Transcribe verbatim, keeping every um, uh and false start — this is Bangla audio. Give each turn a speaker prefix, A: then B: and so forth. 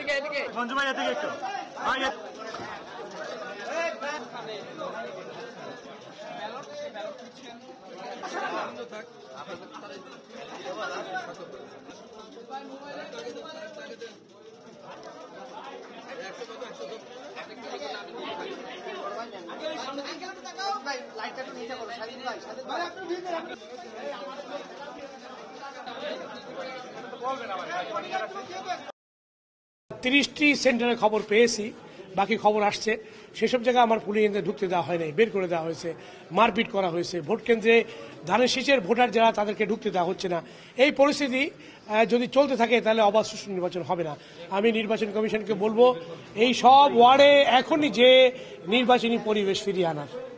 A: মঞ্জু ভাই এদিকে একটু
B: তিরিশটি সেন্টারে খবর পেয়েছি, বাকি খবর আসছে। সেসব জায়গায় আমার পুলিশ ঢুকতে দেওয়া হয় নাই, বের করে দেওয়া হয়েছে, মারপিট করা হয়েছে। ভোট কেন্দ্রে ধানের শীষের ভোটার যারা তাদেরকে ঢুকতে দেওয়া হচ্ছে না। এই পরিস্থিতি যদি চলতে থাকে তাহলে অবাধ সুষ্ঠু নির্বাচন হবে না। আমি নির্বাচন কমিশনকে বলবো এই সব ওয়ার্ডে এখনই যে নির্বাচনী পরিবেশ ফিরিয়ে আনার।